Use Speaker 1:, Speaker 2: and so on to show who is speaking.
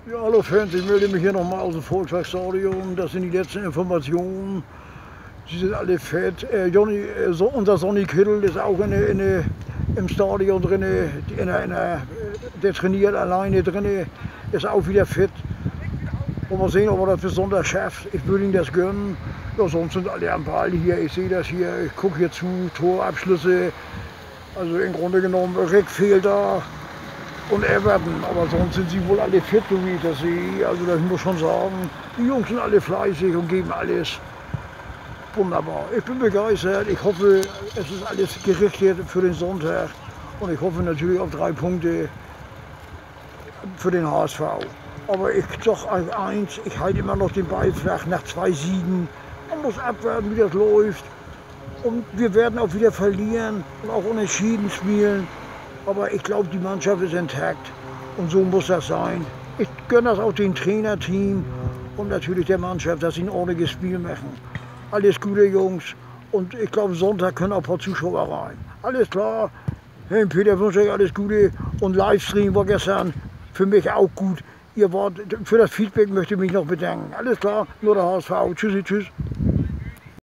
Speaker 1: Ja, hallo Fans, ich melde mich hier nochmal aus dem Volksparkstadion. Das sind die letzten Informationen. Sie sind alle fett. Unser Sonny Kittel ist auch im Stadion drin. Der trainiert alleine drin, ist auch wieder fit. Und mal sehen, ob er das bis Sonntag schafft. Ich würde ihm das gönnen. Ja, sonst sind alle am Ball hier. Ich sehe das hier, ich gucke hier zu, Torabschlüsse. Also im Grunde genommen, Rick fehlt da. Und Everton, aber sonst sind sie wohl alle fit, so wie ich das sehe. Also das muss schon sagen, die Jungs sind alle fleißig und geben alles. Wunderbar, ich bin begeistert. Ich hoffe, es ist alles gerichtet für den Sonntag. Und ich hoffe natürlich auf 3 Punkte für den HSV. Aber ich sage eins, ich halte immer noch den Ball flach nach 2 Siegen. Man muss abwarten, wie das läuft. Und wir werden auch wieder verlieren und auch unentschieden spielen. Aber ich glaube, die Mannschaft ist intakt und so muss das sein. Ich gönne das auch dem Trainerteam und natürlich der Mannschaft, dass sie ein ordentliches Spiel machen. Alles Gute, Jungs. Und ich glaube, Sonntag können auch ein paar Zuschauer rein. Alles klar. Hey Peter, wünsche euch alles Gute. Und Livestream war gestern für mich auch gut. Für das Feedback möchte ich mich noch bedanken. Alles klar, nur der HSV. Tschüssi, tschüss.